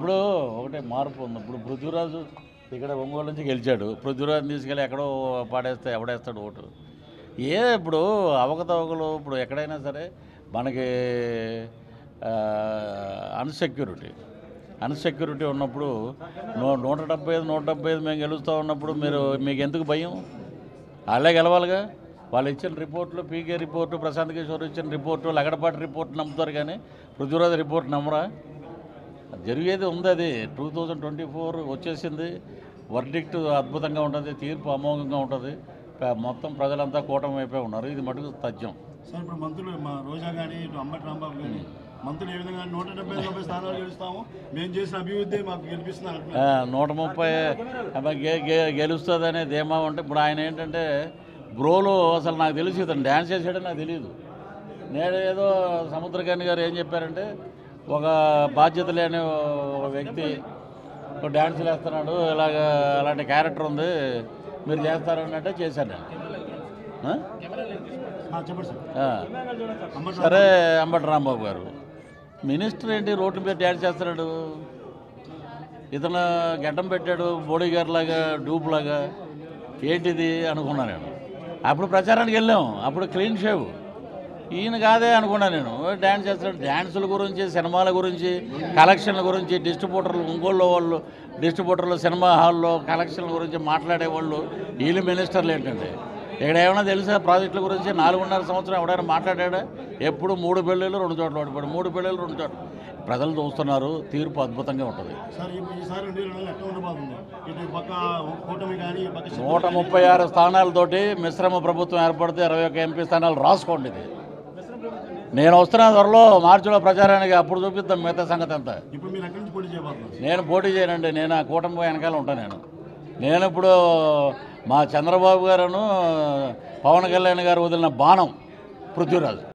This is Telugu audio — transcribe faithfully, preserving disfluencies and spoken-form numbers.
ఇప్పుడు ఒకటే మార్పు ఉంది. ఇప్పుడు పృథ్వీరాజు ఇక్కడ ఒంగోలు నుంచి గెలిచాడు. పృథ్వీరాజుని తీసుకెళ్ళి ఎక్కడో పాడేస్తే ఎవడేస్తాడు ఓటు? ఏ ఇప్పుడు అవకతవకలు ఇప్పుడు ఎక్కడైనా సరే మనకి అన్సెక్యూరిటీ అన్సెక్యూరిటీ ఉన్నప్పుడు నూ నూట డెబ్బై ఐదు నూట డెబ్బై ఐదు మేము గెలుస్తూ ఉన్నప్పుడు మీరు మీకు ఎందుకు భయం? వాళ్ళే గెలవాలిగా. వాళ్ళు ఇచ్చిన రిపోర్ట్లు, పీకే రిపోర్టు, ప్రశాంత్ కిషోర్ ఇచ్చిన రిపోర్టు, లగడపాటి రిపోర్ట్ నమ్ముతారు కానీ పృథ్వీరాజ్ రిపోర్ట్ నమ్మరా? జరిగేది ఉంది. అది టూ థౌజండ్ ట్వంటీ ఫోర్ వచ్చేసింది. వర్డిక్ట్ అద్భుతంగా ఉంటుంది, తీర్పు అమోఘంగా ఉంటుంది. మొత్తం ప్రజలంతా కూటమి అయిపోయి ఉన్నారు. ఇది మటుకు తథ్యం. సార్ ఇప్పుడు మంత్రులు మా రోజా కానీ ఇటు అంబటి రాంబాబు కానీ మంత్రులు ఏ విధంగా నూట డెబ్బై నలభై స్థానాలు గెలుస్తాము, మేము చేసిన అభివృద్ధి మాకు గెలిపిస్తున్నారు. నూట ముప్పై గెలుస్తుంది అనే ధీమా ఉంటే ఇప్పుడు ఆయన ఏంటంటే బ్రోలో అసలు నాకు తెలిసి ఇతను డ్యాన్స్ చేసాడని నాకు తెలియదు. నేను ఏదో సముద్రకాని గారు ఏం చెప్పారంటే ఒక బాధ్యత లేని ఒక వ్యక్తి ఒక డ్యాన్సులు వేస్తున్నాడు, ఇలాగ అలాంటి క్యారెక్టర్ ఉంది, మీరు చేస్తారన్నట్టే చేశాను. సరే, అంబటి రాంబాబు గారు మినిస్టర్ ఏంటి రోడ్ల మీద డ్యాన్స్ చేస్తున్నాడు? ఇతను గడ్డం పెట్టాడు బోడీ గారిలాగా, డూపులాగా. ఏంటిది అనుకున్నాను నేను. అప్పుడు ప్రచారానికి వెళ్ళాం, అప్పుడు క్లీన్ షేవ్. ఈయన కాదే అనుకున్నాను నేను. డ్యాన్స్ చేస్తాడు. డ్యాన్సుల గురించి, సినిమాల గురించి, కలెక్షన్ల గురించి, డిస్ట్రిబ్యూటర్లు, ఒంగోలు వాళ్ళు డిస్ట్రిబ్యూటర్లు, సినిమా హాల్లో కలెక్షన్ల గురించి మాట్లాడేవాళ్ళు వీళ్ళు మినిస్టర్లు ఏంటండి? ఇక్కడ ఏమైనా తెలుసా ప్రాజెక్టుల గురించి? నాలుగున్నర సంవత్సరం ఎవడైనా మాట్లాడా? ఎప్పుడు మూడు పెళ్ళిళ్ళు రెండు చోట్ల ఓడిపోయాడు, మూడు పెళ్ళిళ్ళు రెండు చోట్ల. ప్రజలు చూస్తున్నారు, తీర్పు అద్భుతంగా ఉంటుంది. నూట ముప్పై ఆరు స్థానాలతోటి మిశ్రమ ప్రభుత్వం ఏర్పడితే ఇరవై ఒక ఎంపీ స్థానాలు రాసుకోండి. ఇది నేను వస్తున్న త్వరలో మార్చిలో ప్రచారానికి, అప్పుడు చూపిద్దాం మిగతా సంగతి అంతా. నేను పోటీ చేయనండి. నేను ఆ కూటమి వెనకాల ఉంటాను. నేను నేను ఇప్పుడు మా చంద్రబాబు గారును పవన్ కళ్యాణ్ గారు వదిలిన బాణం పృథ్వీరాజు.